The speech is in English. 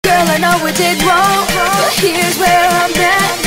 Girl, I know we did wrong, but here's where I'm at.